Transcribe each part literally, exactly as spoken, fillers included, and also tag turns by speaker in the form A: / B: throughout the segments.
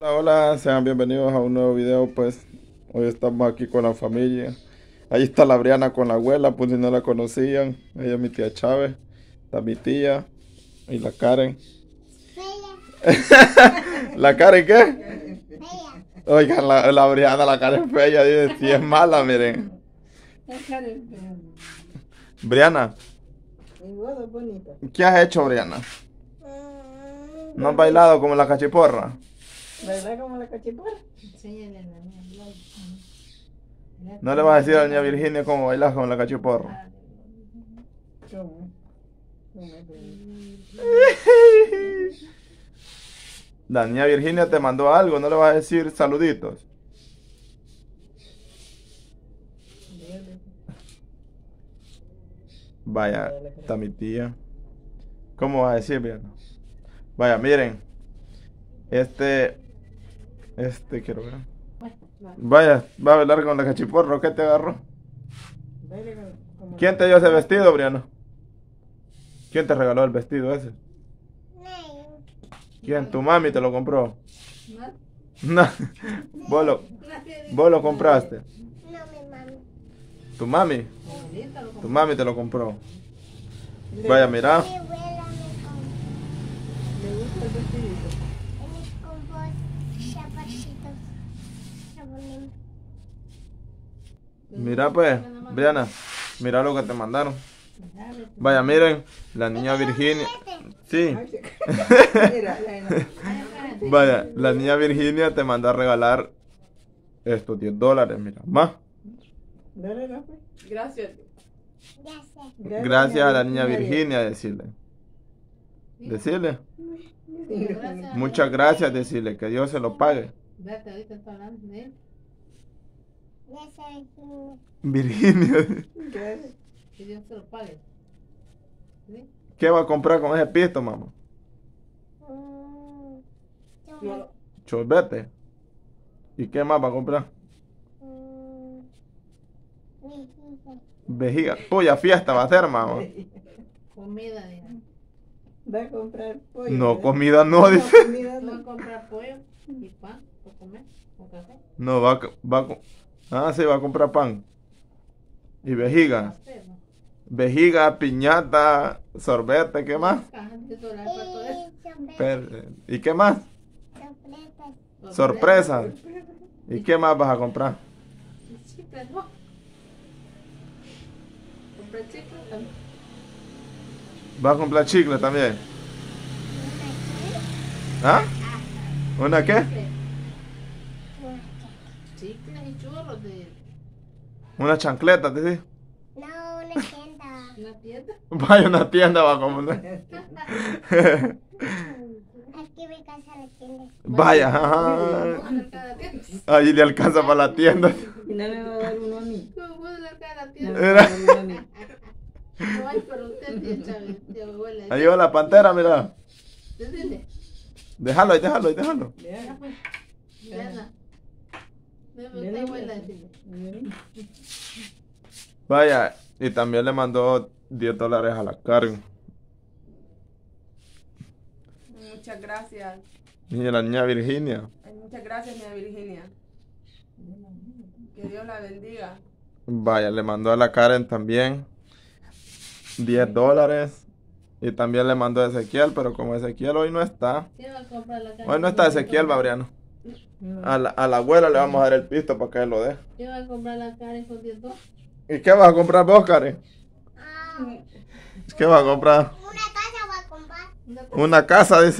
A: Hola, hola, sean bienvenidos a un nuevo video. Pues hoy estamos aquí con la familia. Ahí está la Briana con la abuela, pues si no la conocían. Ella es mi tía Chávez, está mi tía y la Karen. ¿La Karen qué? Oigan, la, la Briana, la Karen fea, dice, si es mala, miren. Briana, ¿qué has hecho, Briana? ¿No has bailado como la cachiporra?
B: ¿Verdad como la cachiporra?
A: ¿No le vas a decir a doña Virginia cómo bailas con la cachiporra?
B: ¿Cómo?
A: La niña Virginia te mandó algo, ¿no le vas a decir saluditos? Vaya, está mi tía. ¿Cómo vas a decir, bien? Vaya, miren. Este, este quiero ver. Vaya, va a bailar con la cachiporra, ¿qué te agarró? ¿Quién te dio ese vestido, Briano? ¿Quién te regaló el vestido ese? ¿Quién? ¿Tu mami te lo compró? No. ¿Vos lo, vos lo compraste?
C: No, mi mami.
A: ¿Tu mami? Tu mami te lo compró. Vaya, mira.
C: Mi abuela me compró.
B: ¿Le gusta el vestidito?
C: Me compró zapatitos. Chabolín.
A: Mira pues, Briana, mira lo que te mandaron. Vaya, miren, la niña Virginia. Sí.
B: Mira, la-
A: Vaya, la niña Virginia te mandó a regalar estos diez dólares, mira. Más.
B: Dale, Rafa.
D: Gracias.
C: Ya sé.
A: Gracias a la niña Virginia, decirle. Decirle. Muchas gracias, decirle, que Dios se lo pague.
D: Vete, ahorita está hablando de él.
C: Ya sé.
A: Virginia,
B: ¿Qué?
D: Que Dios se lo pague. ¿Sí?
A: ¿qué va a comprar con ese pisto, mamá?
C: Mm,
D: No,
A: Chorbete. ¿Y qué más va a comprar?
C: mm, mi hija.
A: Vejiga. Puya fiesta va a ser, mamá.
D: comida, diga.
B: Va a comprar pollo.
A: No,
B: ¿verdad?
A: comida no,
B: No,
A: dice.
B: comida
D: Voy a
B: no.
D: comprar pollo y pan para comer, con café.
A: No, va, a co- va a... co- Ah, sí, va a comprar pan. Y vejiga.
D: Pastel, ¿no?
A: Vejiga, piñata, sorbete, ¿qué más?
D: Caja de dólares para todo eso.
C: Y sorpresa.
A: Per- ¿Y qué más?
C: Sorpresa.
A: Sorpresa. ¿Y qué más vas a comprar?
D: Chicles, ¿no? Compré chicles también.
A: ¿Vas a comprar chicle también? ¿Ah? ¿Una qué?
D: Chicles. Chicles y churros de
A: Una chancleta, te dice.
C: No, una tienda.
D: una tienda.
A: Vaya a una tienda, va a comprar.
C: Aquí me casa la tienda.
A: Vaya,
D: Vamos a
A: ajá.
D: ver cada tienda.
A: Ahí le alcanza para la tienda.
B: Y no me va a dar uno a mí.
D: ¿Cómo puedo ver cada
B: No
D: tienda?
B: me va a dar uno a mí.
D: No hay para usted, tía Chávez, tía abuela.
A: Ahí va la pantera, mira.
D: Dile.
A: Déjalo ahí, déjalo ahí, déjalo.
D: Ya
B: Vea.
D: pues. Diana. Deme
B: Ven,
D: usted abuela,
B: ven.
D: dile.
B: Ven.
A: Vaya, y también le mandó diez dólares a la Karen.
E: Muchas gracias.
A: Y la niña Virginia.
E: Ay, muchas gracias, doña Virginia. Que Dios la bendiga.
A: Vaya, le mandó a la Karen también diez dólares. Y también le mandó a Ezequiel, pero como Ezequiel hoy no está.
D: ¿Quién va a comprar la caja?
A: Hoy no está Ezequiel, Babriano. A la, a la abuela le vamos a dar el pisto para que él lo dé.
D: ¿Quién va a comprar la cara con diez dólares?
A: ¿Y qué vas a comprar vos, Karen?
C: Ah,
A: ¿Qué vas a comprar?
C: una casa voy a comprar.
A: Una casa, dice.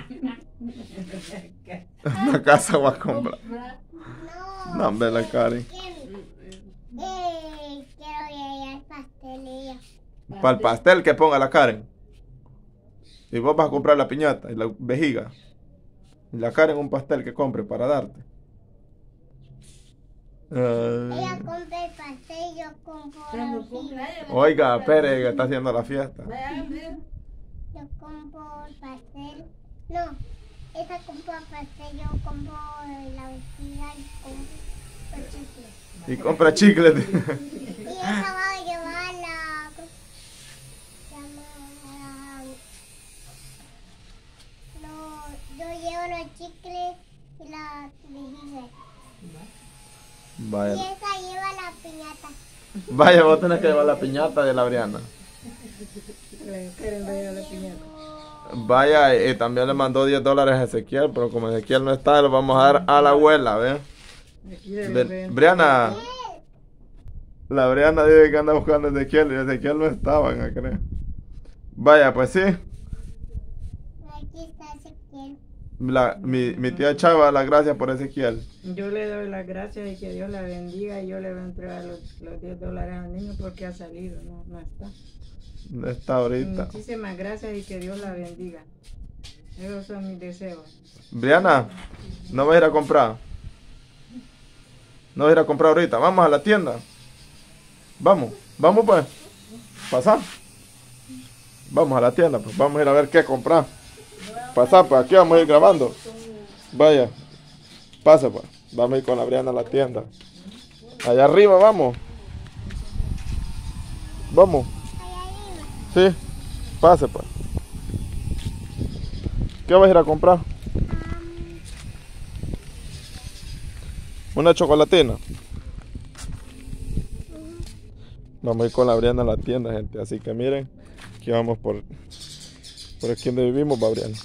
A: Una casa voy a comprar.
C: No.
A: No, hombre, la Karen.
C: Quiero, eh, quiero ir al pastelillo.
A: Para el pastel que ponga la Karen. Y vos vas a comprar la piñata y la vejiga. Y la Karen un pastel que compre para darte.
C: Ella
A: Ay.
C: compra el pastel, yo compro
D: Cuando
C: la
D: cumpla ella, le
A: Oiga,
D: va a comprar.
A: Pérez, que está haciendo la fiesta.
D: Vaya, hágame.
C: Yo compro el pastel. No, esa compra el pastel, yo compro la vestida y compro el chicle.
A: Y compra chicles.
C: Y esa va a llevar la... se llama, no, yo llevo los chicles y la dije. Y
A: Vaya.
C: esa lleva la piñata.
A: Vaya, vos tenés que llevar la piñata de la Briana.
B: Le quieren ver la piñata.
A: Vaya, y también le mandó diez dólares a Ezequiel, pero como Ezequiel no está, lo vamos a dar a la abuela, ¿ves?
B: Aquí le
A: Be-
B: ven.
A: Briana, la Briana dice que anda buscando a Ezequiel y Ezequiel no estaba, ¿no crees? Vaya, pues sí.
C: Aquí está Ezequiel.
A: La, mi, mi tía Chava, las gracias por Ezequiel.
B: Yo le doy las gracias y que Dios la bendiga y yo le voy a entregar los, los diez dólares al niño porque ha salido, no, no está.
A: No está ahorita.
B: Muchísimas gracias y que Dios la bendiga. Esos son mis deseos.
A: Briana, ¿no vas a ir a comprar? ¿No vas a ir a comprar ahorita? Vamos a la tienda. Vamos, vamos pues. Pasá. Vamos a la tienda, pues vamos a ir a ver qué comprar. Pasá, pues aquí vamos a ir grabando. Vaya, pase pues. Vamos a ir con la Briana a la tienda. Allá arriba, vamos. Vamos.
C: Allá arriba.
A: Sí, pase pues. ¿Qué vas a ir a comprar? Una chocolatina. Vamos a ir con la Briana a la tienda, gente. Así que miren, aquí vamos por, por aquí donde vivimos, va Briana.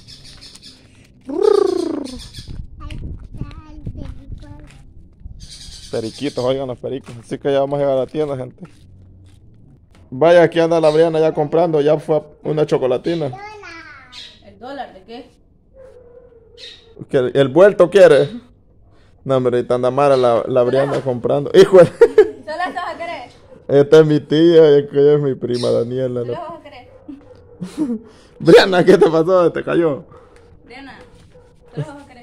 C: Ahí está el perrito.
A: Periquitos, oigan los pericos. Así que ya vamos a llegar a la tienda, gente. Vaya, aquí anda la Briana ya comprando. Ya fue una chocolatina.
C: Hola.
D: ¿El dólar de qué?
A: ¿Que el, el vuelto quiere? No, hombre, ahorita anda Mara la, la Briana comprando. Hijo, de-
D: ¿Solo esto vas a querer?
A: esta es mi tía y aquella es mi prima Daniela.
D: ¿Solo
A: ¿no?
D: vas a querer?
A: Briana, ¿qué te pasó? ¿Te cayó?
D: Briana, ¿solo vas a querer?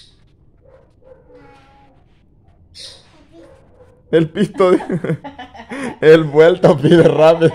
A: El pisto de... El vuelto pide rápido.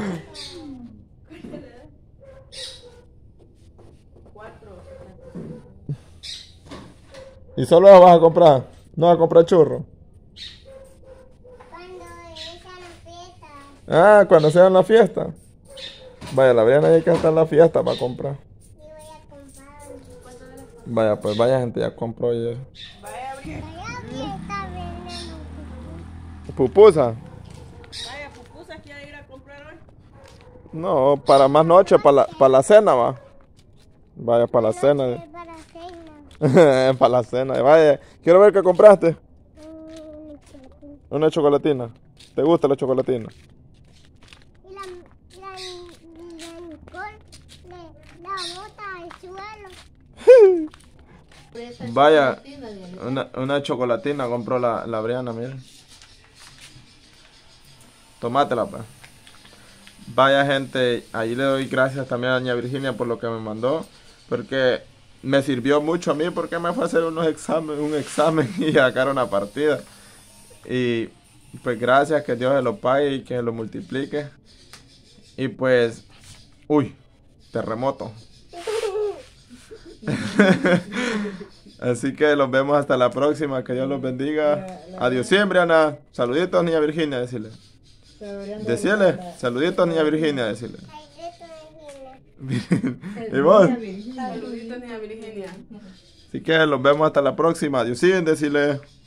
A: ¿Y solo vas a comprar? ¿No vas a comprar churro?
C: Cuando inicia la fiesta.
A: Ah, cuando sea en la fiesta. Vaya, la Briana ya que está en la fiesta para comprar.
C: Y voy a comprar.
A: Vaya, pues vaya gente, ya compró ya.
B: Vaya, bien.
C: Vaya fiesta, veneno.
A: ¿Pupusa?
B: Vaya, pupusas quiere ir a comprar hoy.
A: No, para más noche, para la, para la cena va. Vaya, para la cena.
C: Es para cena.
A: Para la cena. Vaya, quiero ver qué compraste.
C: Mm, chocolate.
A: Una chocolatina. ¿Te gusta la chocolatina?
C: Y la, la, la Nicole le da bota al suelo.
A: Vaya, una, una chocolatina compró la, la Briana, miren. Tomátela, pues. Vaya gente, ahí le doy gracias también a doña Virginia por lo que me mandó. Porque me sirvió mucho a mí porque me fue a hacer unos examen, un examen y sacar una partida. Y pues gracias, que Dios se lo pague y que se lo multiplique. Y pues, uy, terremoto. Así que los vemos hasta la próxima. Que Dios los bendiga. Adiós siempre, Ana. Saluditos, niña Virginia, decirle. Decirle, saluditos, niña Virginia, decirle.
C: Ay, esto es bien.
A: ¿Y vos?
E: Saluditos, niña Virginia.
A: Así que los vemos hasta la próxima. Adiós, decirle.